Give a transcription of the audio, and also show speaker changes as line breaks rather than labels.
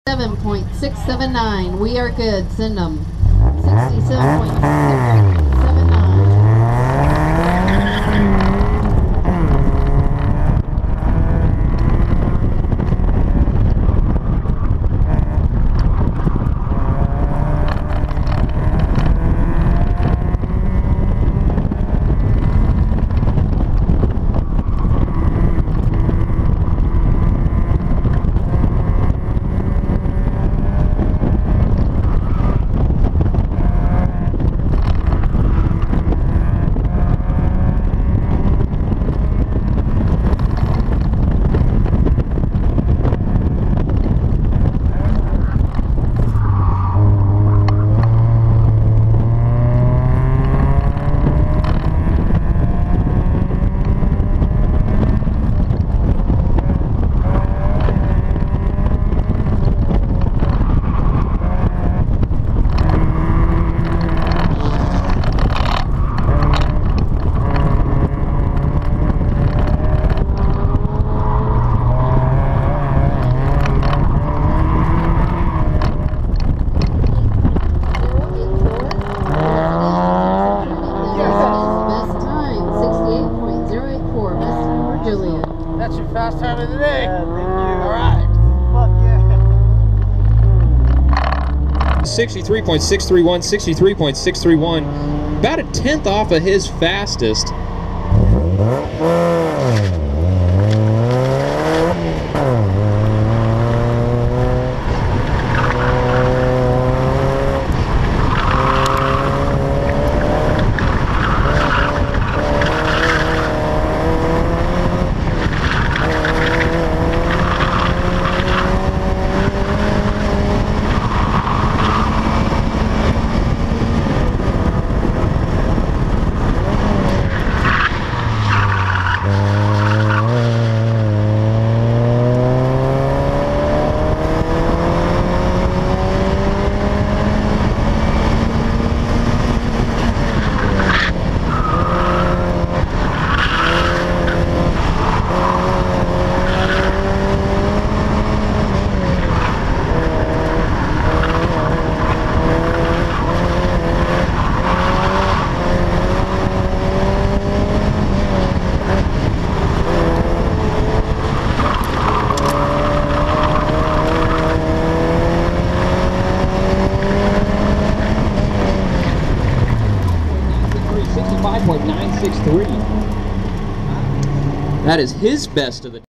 67.679. We are good. Send them. 67.679.
That's your fast time of the day.
Yeah, thank you.
All right.
Fuck yeah.
63.631, 63.631, about a tenth off of his fastest. That is his best of the